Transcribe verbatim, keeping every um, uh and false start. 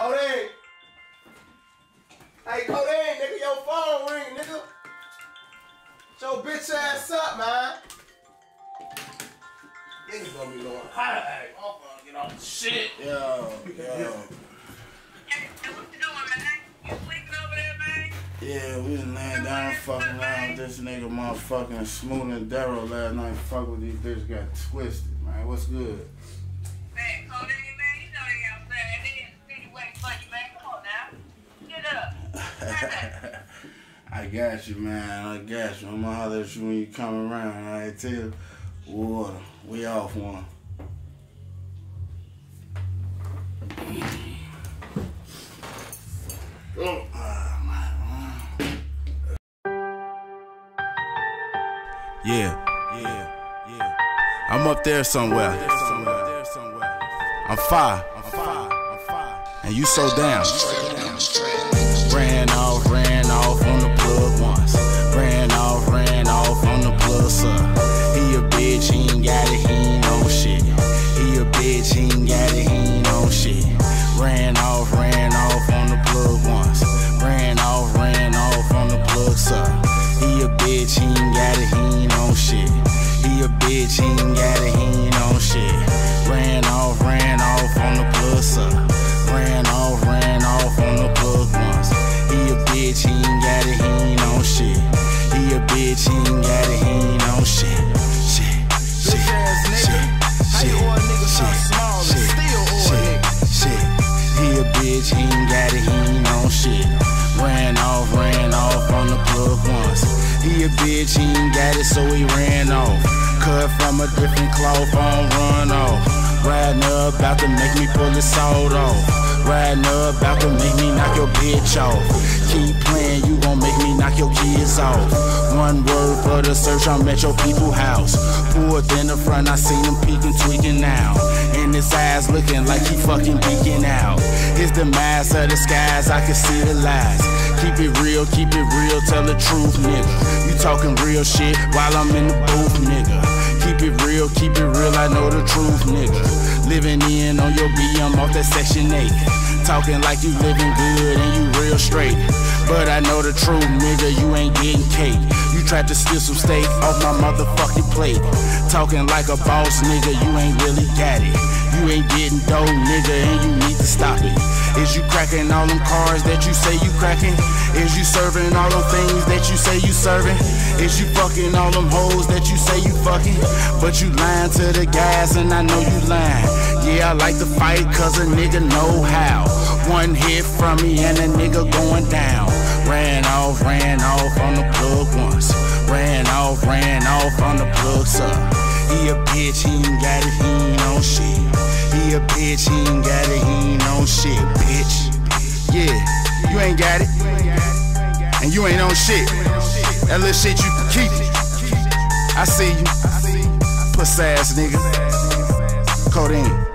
Codeine. Hey, Codeine, nigga, your phone ring, nigga. Shut your bitch ass up, man. Niggas gonna be going hot. Hey, I'm gonna get on shit. Yo, yo. Hey, what you doing, man? You sleeping over there, man? Yeah, we was laying down fucking around with this nigga motherfucking Smooth and Daryl last night. Fuck with these bitches got twisted, man. What's good? Man, Codeine, man, you know they outside. They in the city waiting for you, man. Come on now. Get up. I got you, man. I got you. I'm gonna holler at you when you come around. I tell you, water. We off one. Oh. Yeah, yeah, yeah. I'm up there somewhere. I'm fire. And you so down. Ran off, ran off on the plug once. Ran off, ran off on the plug, sir. He a bitch, he ain't got it, he ain't on shit. He a bitch, he ain't got it, he ain't on shit. Ran off, ran off on the plug once. Ran off, ran off on the plug, sir. He a bitch, he ain't got it, he ain't on shit. He a bitch, he ain't got it, he ain't on shit. Ran off, ran off on the plug, sir. Ran off, ran off on the plug once. He a bitch, he ain't got it, he ain't on shit. He a bitch, he ain't got it, he ain't on shit. Shit, shit, shit, shit, shit, shit, shit. He a bitch, he ain't got it, he ain't on shit. Ran off, ran off on the plug once. He a bitch, he ain't got it, so he ran off. Cut from a different cloth, on run off. Riding up, about to make me pull his sword off. Riding up, about to make me knock your bitch off. Keep playing, you gon' make me knock your kids off. One word for the search, I'm at your people's house. Pulled in the front, I seen him peeking, tweaking now. And his eyes looking like he fucking peeking out. His demise of the skies, I can see the lies. Keep it real, keep it real, tell the truth, nigga. You talking real shit while I'm in the booth, nigga. Keep it real, keep it real, I know the truth, nigga. Living in on your B, I'm off that section eight. Talking like you living good and you real straight. But I know the truth, nigga, you ain't getting cake. You tried to steal some steak off my motherfucking plate. Talking like a boss, nigga, you ain't really got it. You ain't getting dough, nigga, and you need to stop it. Is you cracking all them cars that you say you cracking? Is you serving all them things that you say you serving? Is you fucking all them hoes that you say you fucking? But you lying to the guys and I know you lying. Yeah, I like to fight cause a nigga know how. One hit from me and a nigga going down. Ran off, ran off on the plug once. Ran off, ran off on the plug, sir. He a bitch, he ain't got it, he ain't on shit. He a bitch, he ain't got it, he ain't on shit, bitch. Yeah, you ain't got it, and you ain't on shit. That little shit you can keep it. I see you, puss ass nigga. Codeine.